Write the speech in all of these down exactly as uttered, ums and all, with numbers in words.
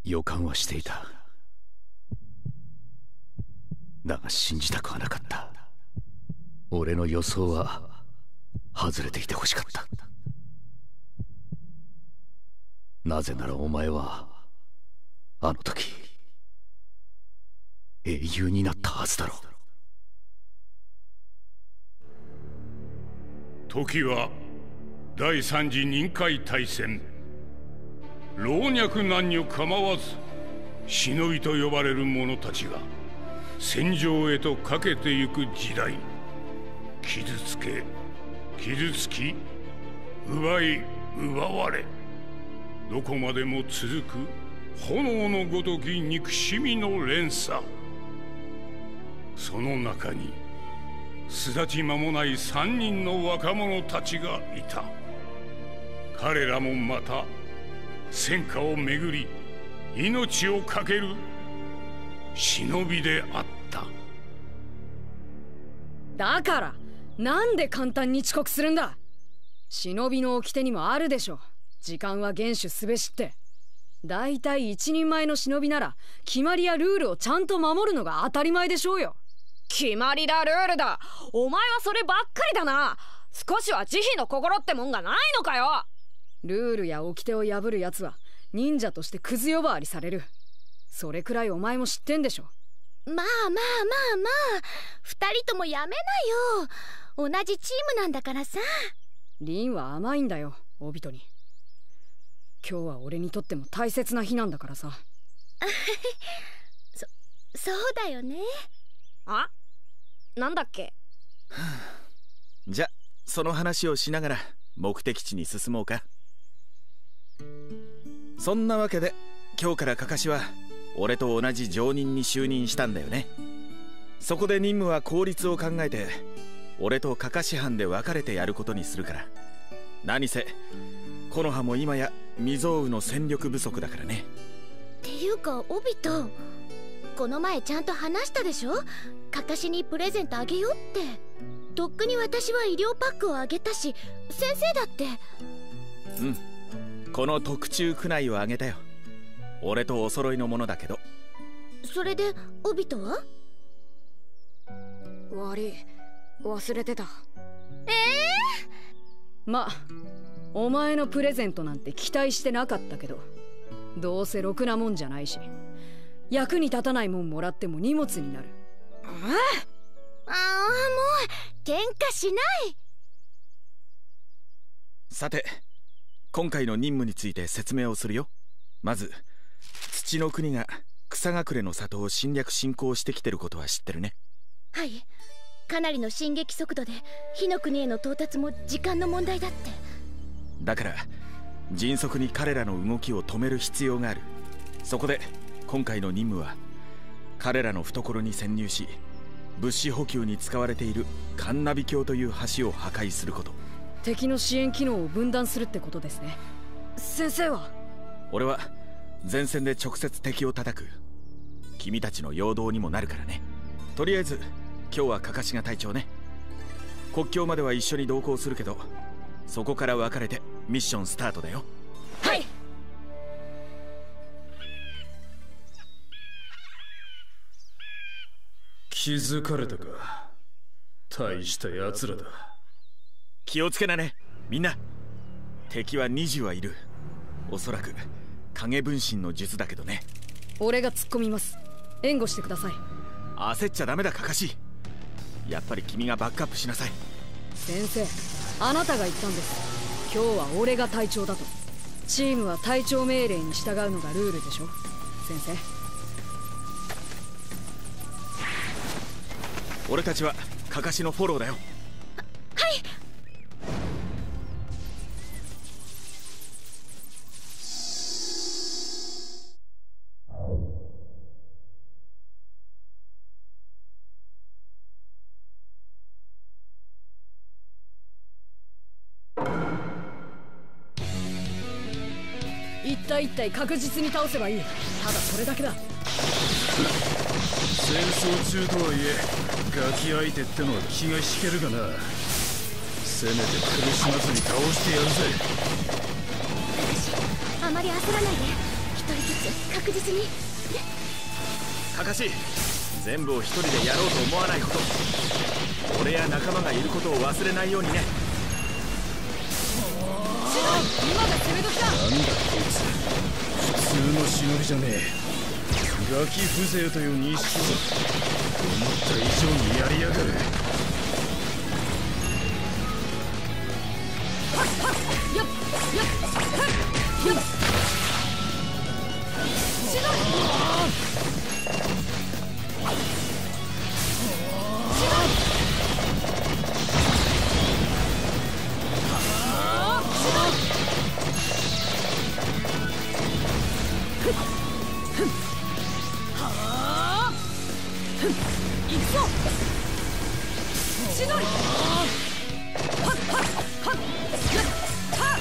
予感はしていた。だが信じたくはなかった。俺の予想は外れていてほしかった。なぜならお前はあの時英雄になったはずだろう。 時は第三次任海大戦。老若男女構わず忍びと呼ばれる者たちが戦場へとかけてゆく時代。傷つけ傷つき奪い奪われ、どこまでも続く炎のごとき憎しみの連鎖。その中に巣立ち間もない三人の若者たちがいた。彼らもまた戦火をめぐり命を懸ける忍びであった。 だからなんで簡単に遅刻するんだ。忍びの掟にもあるでしょ。時間は厳守すべしって。だいたい一人前の忍びなら決まりやルールをちゃんと守るのが当たり前でしょうよ。 決まりだルールだ、お前はそればっかりだな。少しは慈悲の心ってもんがないのかよ。 ルールや掟を破るやつは忍者としてクズ呼ばわりされる。それくらいお前も知ってんでしょ。 まあまあまあまあ、二人ともやめなよ。同じチームなんだからさ。 リンは甘いんだよ、オビトに。今日は俺にとっても大切な日なんだからさ。 そ、そうだよね。 あ、なんだっけ。 じゃ、その話をしながら目的地に進もうか。そんなわけで今日からカカシは俺と同じ上忍に就任したんだよね。そこで任務は効率を考えて俺とカカシ班で分かれてやることにするから。何せ木の葉も今や未曾有の戦力不足だからね。 っていうかオビト、この前ちゃんと話したでしょ。カカシにプレゼントあげようって。とっくに私は医療パックをあげたし、先生だって。 うん、この特注区内をあげたよ。俺とお揃いのものだけど。 それでオビトは？ 悪い、忘れてた。 ええー、まあお前のプレゼントなんて期待してなかったけど、どうせろくなもんじゃないし、役に立たないもんもらっても荷物になる。 ああ、ああ、もう喧嘩しない。 さて、今回の任務について説明をするよ。まず土の国が草隠れの里を侵略侵攻してきてることは知ってるね。 はい、かなりの進撃速度で火の国への到達も時間の問題だって。 だから迅速に彼らの動きを止める必要がある。そこで今回の任務は彼らの懐に潜入し、物資補給に使われているカンナビ橋という橋を破壊すること。 敵の支援機能を分断するってことですね。先生は？ 俺は前線で直接敵を叩く。君たちの陽動にもなるからね。とりあえず今日はカカシが隊長ね。国境までは一緒に同行するけど、そこから分かれてミッションスタートだよ。 はい。 気づかれたか。大した奴らだ。 気をつけなね、みんな。敵はにじゅうはいる。おそらく影分身の術だけどね。 俺が突っ込みます。援護してください。 焦っちゃダメだカカシ。やっぱり君がバックアップしなさい。 先生、あなたが言ったんです。今日は俺が隊長だと。チームは隊長命令に従うのがルールでしょ、先生。 俺たちはカカシのフォローだよ。 はい。 一体一体確実に倒せばいい。ただそれだけだ。 戦争中とはいえガキ相手ってのは気が引けるがな。せめて苦しまずに倒してやるぜ。 あまり焦らないで。一人ずつ確実に。 カカシ、全部を一人でやろうと思わないこと。俺や仲間がいることを忘れないようにね。 今が攻め時だ。 なんだこいつ、普通の忍びじゃねえ。ガキ風情という認識を思った以上にやりやがる。 よっよっよっしの行くぞしのりはっはっはっやっはっ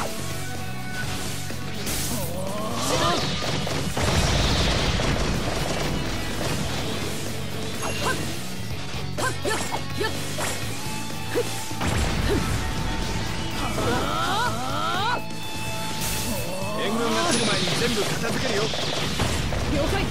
しのりはっはっやっやっふっはっ援軍が来る前に全部片付けるよ。 了解。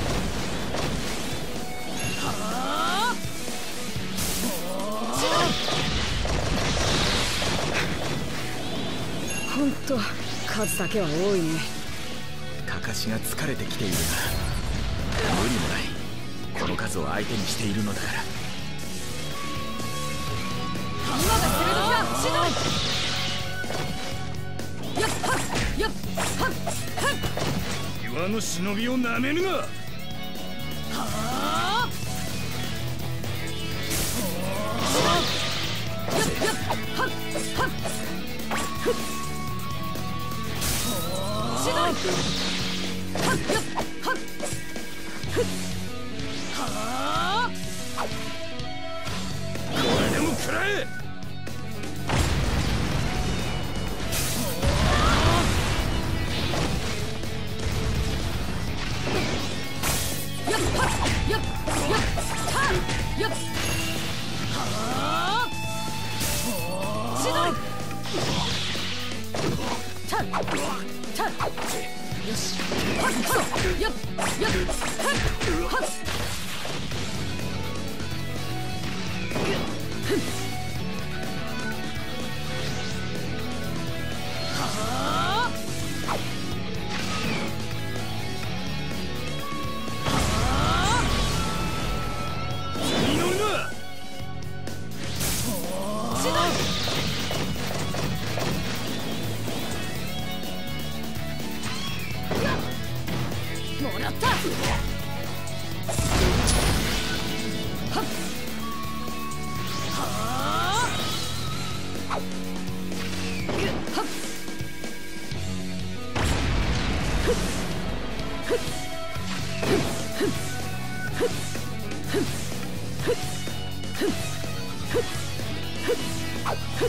ほんと数だけは多いね。 カカシが疲れてきているが無理もない。この数を相手にしているのだから。 今が攻め時だ。しのいやっはっやっはっはっ岩の忍びをなめるな。 はあやっやっはっはっふっしのいはっやっはっふっはあこれでも食らえ。 やっはっやっやっはやっはあしのいたたよしはっはっやっやっはっはっはあに乗るな。 しのいもらったはっはあはっふっふっふっふっふっふっふっふっふっふっ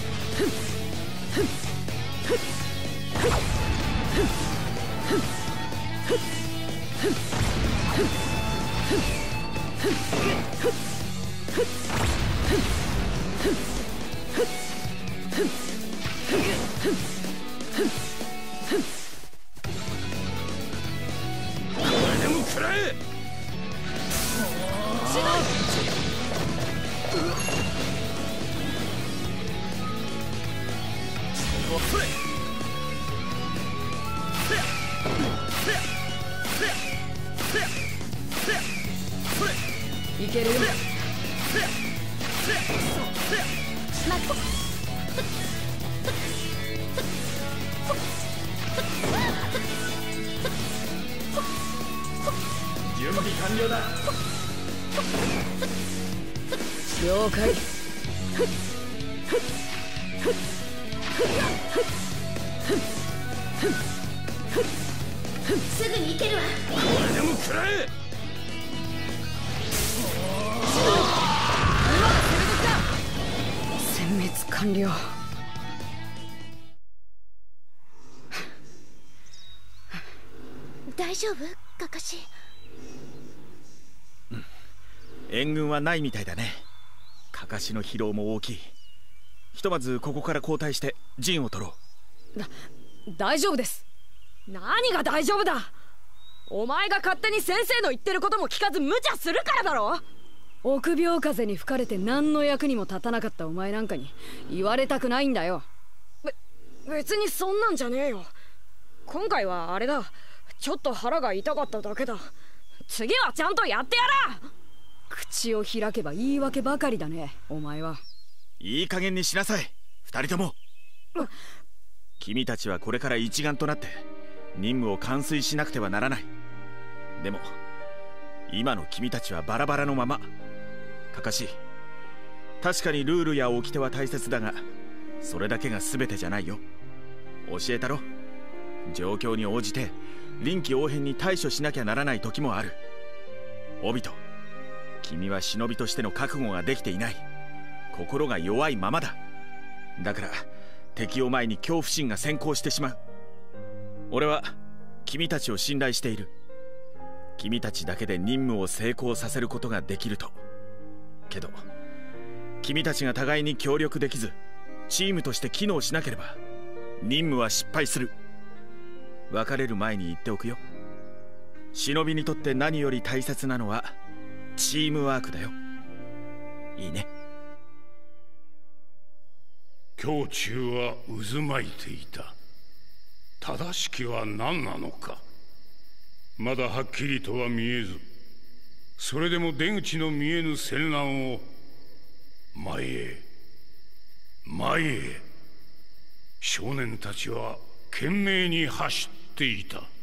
これでも食らえ。 しのいいけるよ。 準備完了だ。 了解。 すぐに行けるわ。 これでも食らえ。 殲滅完了。 大丈夫カカシ。 援軍はないみたいだね。カカシの疲労も大きい。ひとまずここから交代して陣を取ろう。 だ大丈夫です。 何が大丈夫だ。 お前が勝手に先生の言ってることも聞かず無茶するからだろ。 臆病風に吹かれて何の役にも立たなかったお前なんかに言われたくないんだよ。 べ別にそんなんじゃねえよ。今回はあれだ、ちょっと腹が痛かっただけだ。次はちゃんとやってやら。 口を開けば言い訳ばかりだね、お前は。 いい加減にしなさい、二人とも。君たちはこれから一丸となって任務を完遂しなくてはならない。でも今の君たちはバラバラのまま。カカシ、確かにルールや掟は大切だが、それだけが全てじゃないよ。教えたろ。状況に応じて臨機応変に対処しなきゃならない時もある。オビト、君は忍びとしての覚悟ができていない。心が弱いままだ。だから敵を前に恐怖心が先行してしまう。俺は君たちを信頼している。君たちだけで任務を成功させることができると。けど君たちが互いに協力できずチームとして機能しなければ任務は失敗する。別れる前に言っておくよ。忍びにとって何より大切なのはチームワークだよ。いいね。 胸中は渦巻いていた。正しきは何なのかまだはっきりとは見えず、それでも出口の見えぬ戦乱を前へ前へ少年たちは懸命に走っていた。